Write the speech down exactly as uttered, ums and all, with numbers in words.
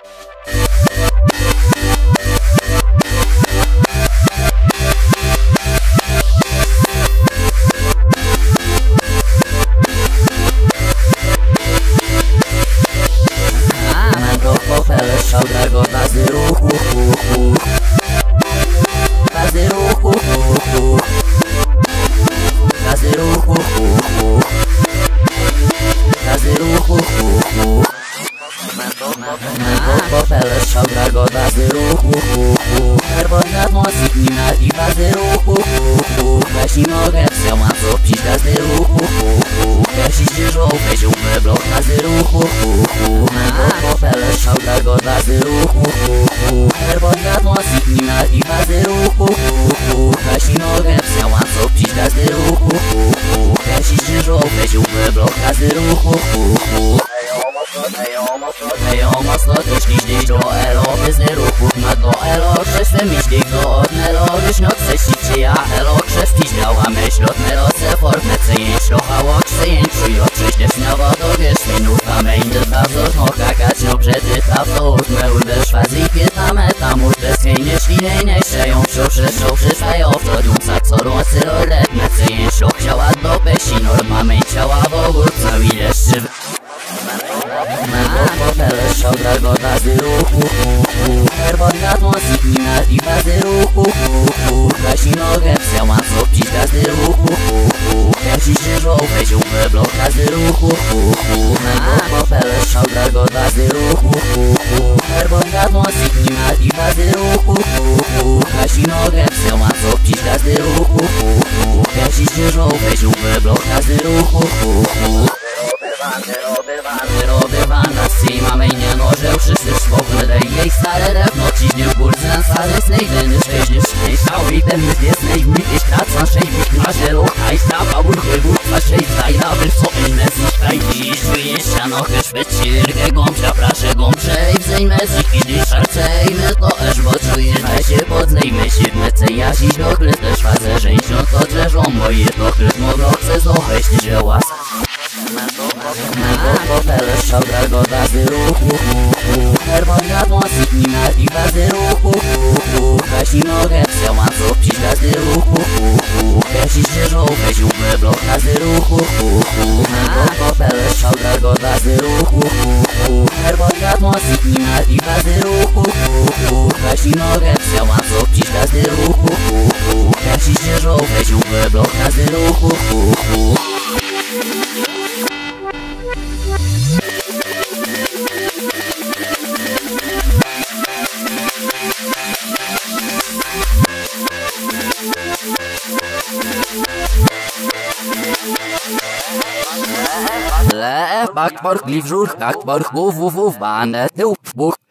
Szałdrago bazy ruchu, ruchu, bazy ruchu, ruchu, bazy ruchu, ruchu, bazy ruchu, ruchu. Popele szałdrago bazy ruchu, ruchu, czerwona mocy gmina i bazy ruchu, ruchu. Weź i mogę wziąłam co pić bazy ruchu, ruchu. Weź i ścieżą, weź umę blok bazy ruchu, ruchu. Popele szałdrago bazy ruchu, ruchu, czerwona mocy gmina i bazy ruchu, ruchu. Weź i mogę wziąłam co pić bazy ruchu, ruchu. Weź i ścieżą, weź umę blok bazy ruchu, ruchu. Ejo mocno też liśnik do elo, bez ruchów ma do elo. Krzesłem myślik do odnelo, gdyż not sesicie ja elo. Krzew piździała myśl od melo, se formece jęć rochało. Ksejęczuj od prześlew śmiało, to wiesz minuta mejny dwa wzorno kakać obrzedy tafto. Uzmę uderz fazy i piętna meta, mórz bez chwiejnie ślinej nie sieją. Przeszą przyszają, wtodią sa co rocy rolet. Mece jęć rochciała do pesi, norma męciała w ogór, cały jeszcze popele szałdrago bazy ruchu, ruchu, czerwona mocy gmina i bazy ruchu, ruchu. Weź i nogę wzięłam co pić bazy ruchu, ruchu. Weź i ścieżą, weź umę blok bazy ruchu, ruchu. Popele szałdrago bazy ruchu, ruchu, czerwona mocy gmina i bazy ruchu, ruchu. Weź i nogę wzięłam co pić bazy ruchu, ruchu. Weź i ścieżą, weź umę blok bazy ruchu, ruchu. Wyrobywana z mamy nie noże, wszyscy szwobne daj jej stare drewno. Ciśnie w górce na stary snejdyny, szczęśliw szczęśliw i ten jest jasnej w myjesz kraca, szczęśliw na zielo, hajs na babur, chybur, a szczęśliw daj na wyrso inne zniszczaj. Dziś wyjeścia nochę szwecirkę, gąbcia prasze gąbcze i wzejmę z ich kiedy szarcejmy to esz, bo czujesz daj się podznejmy się w mece jasić do kry też fazę żeńsią to drzeżą moje to kry mogą chce zocheć dzieła. Popele szałdrago bazy ruchu, ruchu, czerwona mocy gmina i bazy ruchu, ruchu. Weź i nogę wzięłam co pić bazy ruchu, ruchu. Weź i ścieżą, weź umę blok bazy ruchu, ruchu. Popele szałdrago bazy ruchu, ruchu, czerwona mocy gmina i bazy ruchu, ruchu. Weź i nogę wzięłam co pić bazy ruchu, ruchu. Weź i ścieżą, weź umę blok bazy ruchu, ruchu. Le, bak pork, liv żur, kak pork, wuf, wuf, wuf, banet, tył, w buch.